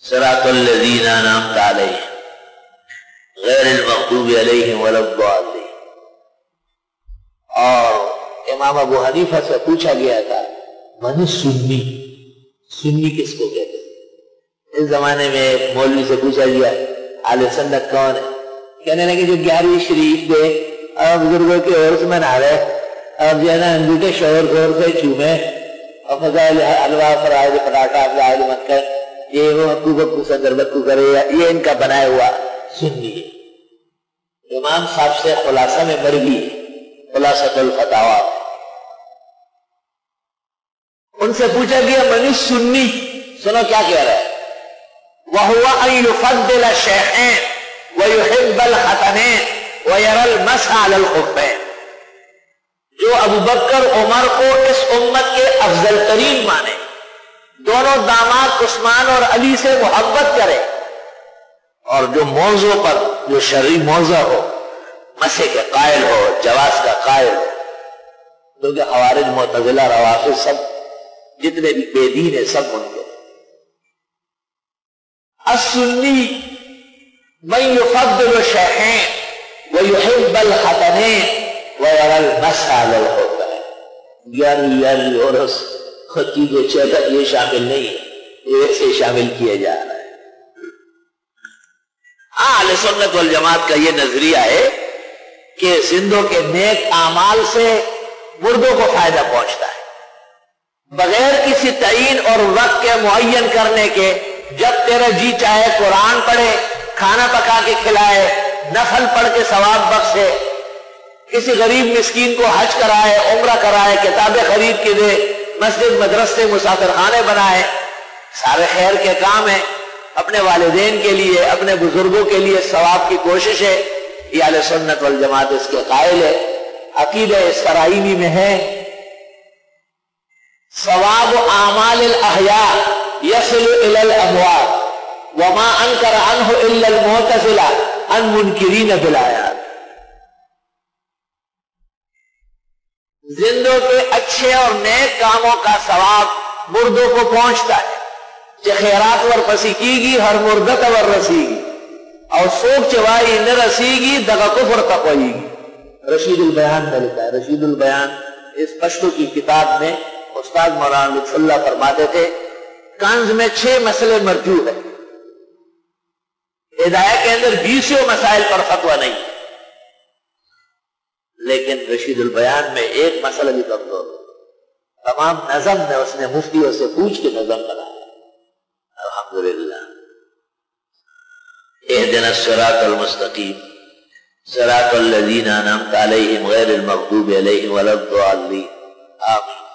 صراط الذین انعمت علیہم غیر المغضوب علیہم ولا الضالین. اور امام ابو حنیفہ سے پوچھا گیا تھا من سنی، سنی کس کو کہتے ہیں؟ اس زمانے میں مولوی سے پوچھا گیا اہل سنت کون ہے؟ کہنے لگے جو 11ویں شریف دے اور بزرگوں کے عرس منا رہے اور جو ہے نا انگوٹھے شور شور سے چومے اور فضائل حلوہ فرائض پراٹھا فضائل مکہ یہ وہ حقوق بکو سندر بکو کرے، یہ ان کا بنایا ہوا سنی ہے. امام صاحب سے خلاصہ میں مرگی خلاصۃ الفتاوی، ان سے پوچھا گیا من سنی، سنو کیا کہہ رہا ہے. وَهُوَ أَن يُفَضِّلَ الشَّيْخَيْنِ وَيُحِبَّ الْخَتَنَيْنِ وَيَرَى الْمَسْحَ عَلَى الْخُفَّيْنِ، جو ابو بکر عمر کو اس امت کے افضل ترین مانے، دونوں داماد عثمان اور علی سے محبت کرے، اور جو موضوع پر جو شرعی موضوع ہو مسح کے قائل ہو، جواز کا قائل ہو. کیونکہ خوارج معتزلہ روافض سب جتنے بھی بے دین ہیں سب ان کے. السنی من یفضل الشیخین ویحب الختنین ویرى المسح علی الخفین. 11ویں عرس خطیب چہتر یہ شامل نہیں ہے، یہ سے شامل کیا جا رہا ہے. اہل سنت والجماعت کا یہ نظریہ ہے کہ زندوں کے نیک اعمال سے مردوں کو فائدہ پہنچتا ہے بغیر کسی تعین اور وقت کے معین کرنے کے. جب تیرا جی چاہے قرآن پڑھے، کھانا پکا کے کھلائے، نفل پڑھ کے ثواب بخشے، کسی غریب مسکین کو حج کرائے، عمرہ کرائے، کتابیں خرید کے دے، مسجد مدرسے مسافر خانے بنائے، سارے خیر کے کام ہیں. اپنے والدین کے لیے، اپنے بزرگوں کے لیے ثواب کی کوشش ہے. یہ اہل سنت والجماعت اس کے قائل ہے. عقیدہ اسرائیلی میں ہے ثواب اعمال الاحیاء یصل الی الاموات وما انکر عنہ الا المعتزلہ عن منکرین بالآیات. زندوں کے اچھے اور نیک کاموں کا ثواب مردوں کو پہنچتا ہے. کہ خیرات ور پسی کی گی ہر مردت ور رسی گی اور سوک چوائی نہ رسی گی دغا کفر تقوی گی. رشید البیان میں لکھا ہے. رشید البیان اس پشتو کی کتاب میں استاد مولانا لطف اللہ فرماتے تھے کنز میں 6 مسئلے مرجوع ہے. ہدایہ کے اندر 20 مسائل پر فتویٰ نہیں ہے، لیکن رشید البیان میں ایک مسئلہ بھی کمزور ہے. تمام نظم میں اس نے مفتیوں سے پوچھ کے نظم بنایا. الحمدللہ. اہدنا الصراط المستقیم صراط الذین انعمت علیہم غیر المغضوب علیہم ولا الضالین. آمین.